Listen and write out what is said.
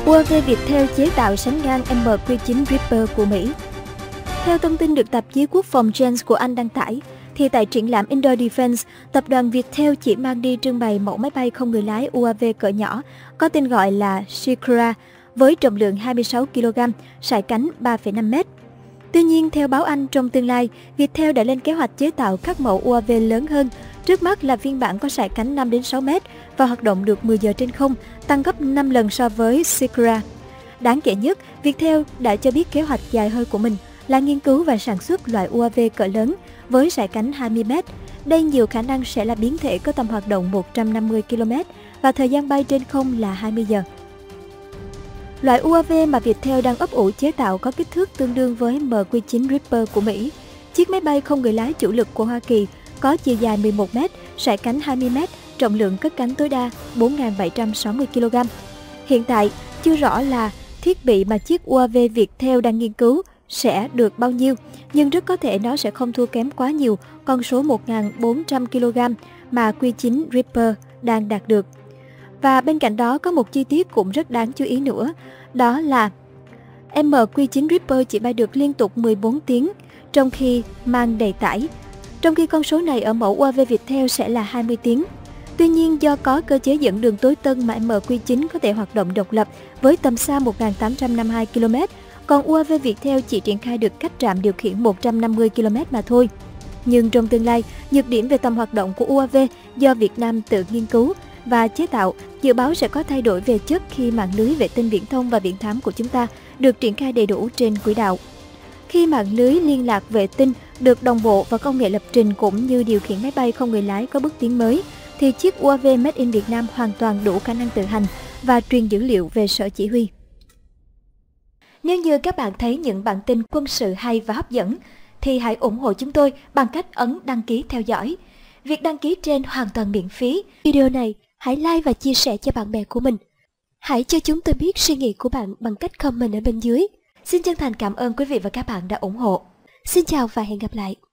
UAV Viettel chế tạo sánh ngang MQ-9 Reaper của Mỹ. Theo thông tin được tạp chí Quốc phòng Gens của Anh đăng tải, thì tại triển lãm Indoor Defense, tập đoàn Viettel chỉ mang đi trưng bày mẫu máy bay không người lái UAV cỡ nhỏ, có tên gọi là Shikra, với trọng lượng 26 kg, sải cánh 3,5 m. Tuy nhiên, theo báo Anh, trong tương lai, Viettel đã lên kế hoạch chế tạo các mẫu UAV lớn hơn. Trước mắt là phiên bản có sải cánh 5 đến 6 m và hoạt động được 10 giờ trên không, tăng gấp 5 lần so với Shikra. Đáng kể nhất, Viettel đã cho biết kế hoạch dài hơi của mình là nghiên cứu và sản xuất loại UAV cỡ lớn với sải cánh 20 m. Đây nhiều khả năng sẽ là biến thể có tầm hoạt động 150 km và thời gian bay trên không là 20 giờ. Loại UAV mà Viettel đang ấp ủ chế tạo có kích thước tương đương với MQ-9 Reaper của Mỹ. Chiếc máy bay không người lái chủ lực của Hoa Kỳ có chiều dài 11 m, sải cánh 20 m, trọng lượng cất cánh tối đa 4.760 kg. Hiện tại, chưa rõ là thiết bị mà chiếc UAV Viettel đang nghiên cứu sẽ được bao nhiêu, nhưng rất có thể nó sẽ không thua kém quá nhiều con số 1.400 kg mà Q9 Reaper đang đạt được. Và bên cạnh đó có một chi tiết cũng rất đáng chú ý nữa, đó là MQ-9 Reaper chỉ bay được liên tục 14 tiếng trong khi mang đầy tải, trong khi con số này ở mẫu UAV Viettel sẽ là 20 tiếng. Tuy nhiên, do có cơ chế dẫn đường tối tân mà MQ-9 có thể hoạt động độc lập với tầm xa 1.852 km, còn UAV Viettel chỉ triển khai được cách trạm điều khiển 150 km mà thôi. Nhưng trong tương lai, nhược điểm về tầm hoạt động của UAV do Việt Nam tự nghiên cứu và chế tạo dự báo sẽ có thay đổi về chất khi mạng lưới vệ tinh viễn thông và viễn thám của chúng ta được triển khai đầy đủ trên quỹ đạo. Khi mạng lưới liên lạc vệ tinh được đồng bộ và công nghệ lập trình cũng như điều khiển máy bay không người lái có bước tiến mới, thì chiếc UAV Made in Việt Nam hoàn toàn đủ khả năng tự hành và truyền dữ liệu về sở chỉ huy. Nếu như các bạn thấy những bản tin quân sự hay và hấp dẫn, thì hãy ủng hộ chúng tôi bằng cách ấn đăng ký theo dõi. Việc đăng ký trên hoàn toàn miễn phí. Video này hãy like và chia sẻ cho bạn bè của mình. Hãy cho chúng tôi biết suy nghĩ của bạn bằng cách comment ở bên dưới. Xin chân thành cảm ơn quý vị và các bạn đã ủng hộ. Xin chào và hẹn gặp lại.